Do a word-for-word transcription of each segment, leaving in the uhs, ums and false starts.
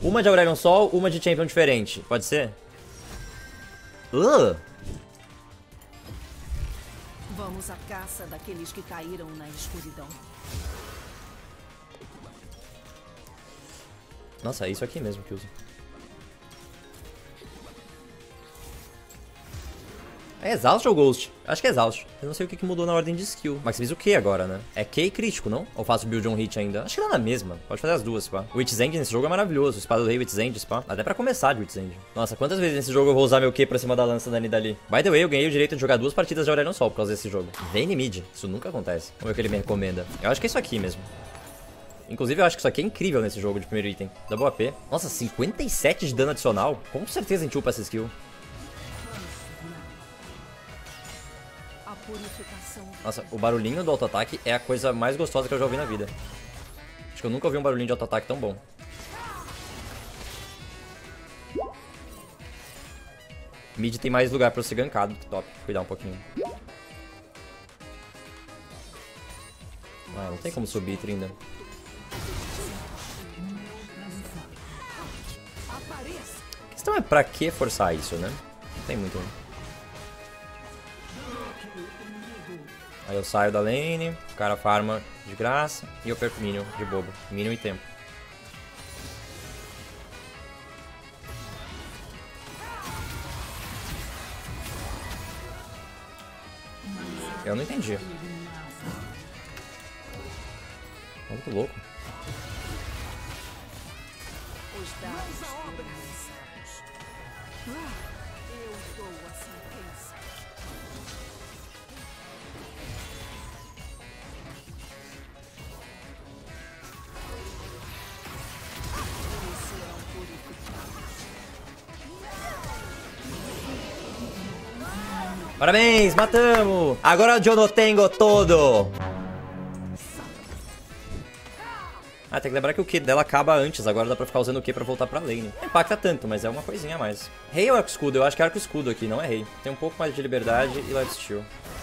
Uma de Aurelion Sol, uma de Champion diferente. Pode ser? Uh. Vamos à caça daqueles que caíram na escuridão. Nossa, é isso aqui mesmo que usa. É Exaust ou Ghost? Acho que é Exaust. Eu não sei o que mudou na ordem de skill. Mas você fez o que agora, né? É Q e crítico, não? Ou faço build on hit ainda? Acho que dá na mesma. Pode fazer as duas, pá. O Witch's End nesse jogo é maravilhoso. Espada do Rei Witch's End, pá. Até pra começar de Witch's End. Nossa, quantas vezes nesse jogo eu vou usar meu Q pra cima da lança da Nidalee? By the way, eu ganhei o direito de jogar duas partidas de Aurelion Sol por causa desse jogo. Vayne mid. Isso nunca acontece. Como é que ele me recomenda? Eu acho que é isso aqui mesmo. Inclusive, eu acho que isso aqui é incrível nesse jogo de primeiro item. Double A P. Nossa, cinquenta e sete de dano adicional? Com certeza a gente upa essa skill. Nossa, o barulhinho do auto-ataque é a coisa mais gostosa que eu já ouvi na vida. Acho que eu nunca ouvi um barulhinho de auto-ataque tão bom. Mid tem mais lugar pra eu ser gankado, que top. Cuidar um pouquinho. Ah, não tem como subir, Trinda. A questão é pra que forçar isso, né? Não tem muito. Aí eu saio da lane, o cara farma de graça e eu perco minion de bobo. Minion e tempo. Eu não entendi. Muito louco. Os dados foram lançados. Eu dou a sentença. Parabéns, matamos! Agora eu não tenho todo! Ah, tem que lembrar que o Q dela acaba antes, agora dá pra ficar usando o Q pra voltar pra lane. Não impacta tanto, mas é uma coisinha a mais. Rei ou arco escudo? Eu acho que é arco escudo aqui, não é rei. Tem um pouco mais de liberdade e lifesteal.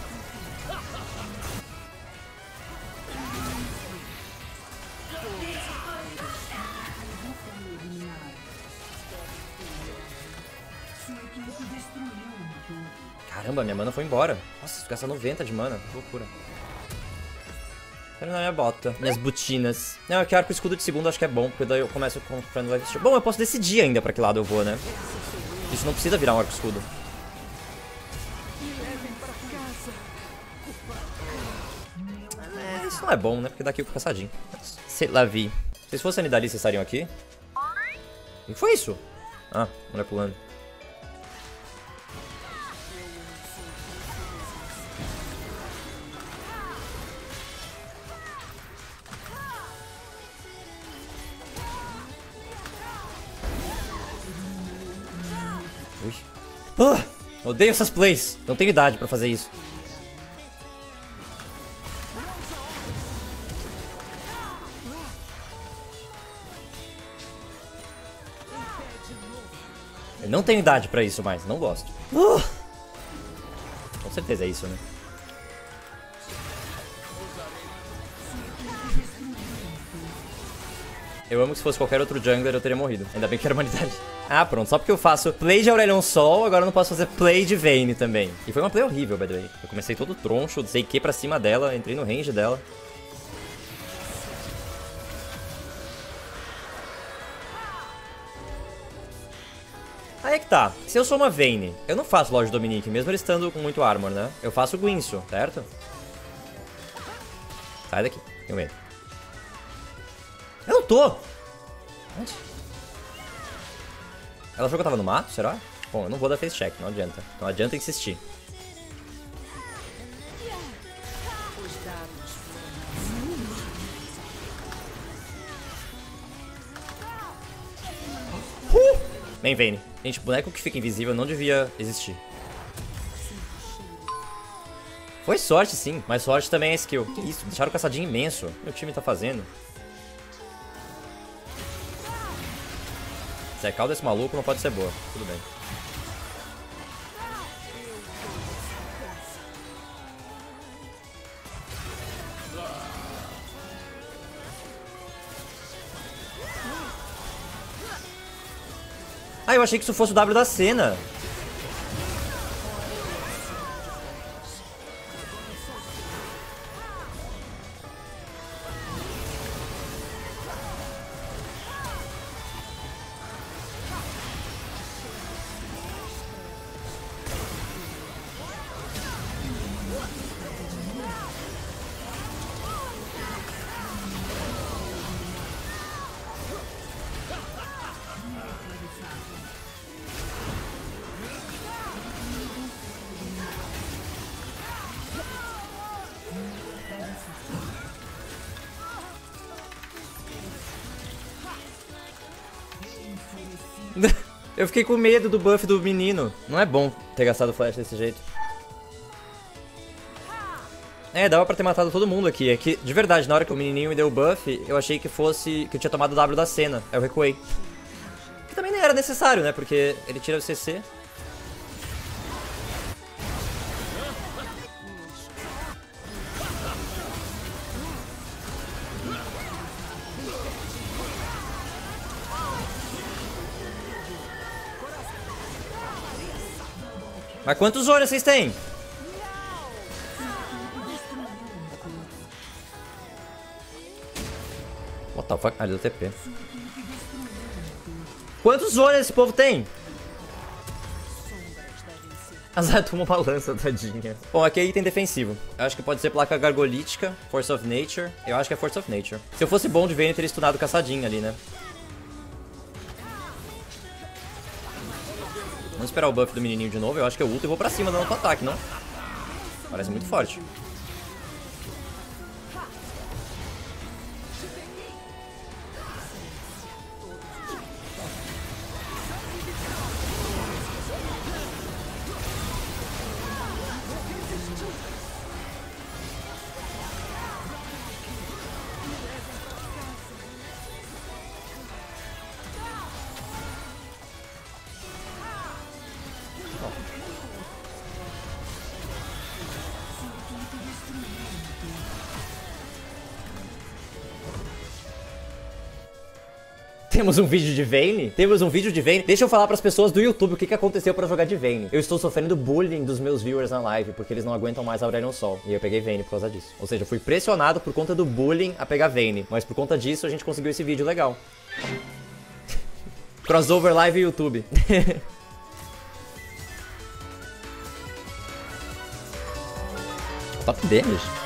Caramba, minha mana foi embora. Nossa, gasta noventa de mana. Que loucura. Quero na minha bota. Minhas botinas. Não, é que arco escudo de segundo acho que é bom, porque daí eu começo comprando life steal. Bom, eu posso decidir ainda pra que lado eu vou, né? Isso não precisa virar um arco escudo. É, isso não é bom, né? Porque daqui eu fico cansadinho. Sei lá, vi. Se fosse a Nidalee, vocês estariam aqui? O que foi isso? Ah, mulher pulando. Ui. Ah, odeio essas plays. Não tenho idade pra fazer isso. Eu não tenho idade pra isso mais. Não gosto. Uh. Com certeza é isso, né? Eu amo que se fosse qualquer outro jungler eu teria morrido. Ainda bem que era humanidade. Ah, pronto. Só porque eu faço play de Aurelion Sol, agora eu não posso fazer play de Vayne também. E foi uma play horrível, by the way. Eu comecei todo troncho, dei Q pra cima dela, entrei no range dela. Aí é que tá. Se eu sou uma Vayne, eu não faço Lorde Dominique, mesmo ele estando com muito armor, né? Eu faço Guinsoo, certo? Sai daqui. Tenho medo. Eu não tô! Onde? Ela achou que eu tava no mato, será? Bom, eu não vou dar face check, não adianta. Não adianta insistir. Uh! Vem, Vayne. Gente, boneco que fica invisível não devia existir. Foi sorte, sim, mas sorte também é skill. Que isso? Deixaram o caçadinho imenso. O que meu time tá fazendo? Se a call desse maluco não pode ser boa. Tudo bem. Ah, eu achei que isso fosse o W da cena. Eu fiquei com medo do buff do menino. Não é bom ter gastado flash desse jeito. É, dava pra ter matado todo mundo aqui. É que, de verdade, na hora que o menininho me deu o buff, eu achei que fosse... que eu tinha tomado o W da cena. Aí eu recuei. Que também nem era necessário, né? Porque ele tira o C C. Mas quantos olhos vocês têm? What the fuck? Ah, ele deu T P. Quantos olhos esse povo tem? Azar tomou uma lança, tadinha. Bom, aqui é item defensivo. Eu acho que pode ser placa gargolítica, Force of Nature. Eu acho que é Force of Nature. Se eu fosse bom de Vayne, eu teria stunado caçadinha ali, né? Vamos esperar o buff do menininho de novo. Eu acho que eu ulto e vou pra cima dando outro ataque, não? Parece muito forte. Temos um vídeo de Vayne? Temos um vídeo de Vayne? Deixa eu falar pras pessoas do YouTube o que, que aconteceu pra jogar de Vayne. Eu estou sofrendo bullying dos meus viewers na live, porque eles não aguentam mais a Aurelion Sol. E eu peguei Vayne por causa disso. Ou seja, eu fui pressionado por conta do bullying a pegar Vayne. Mas por conta disso, a gente conseguiu esse vídeo legal. Crossover live YouTube. Top damage.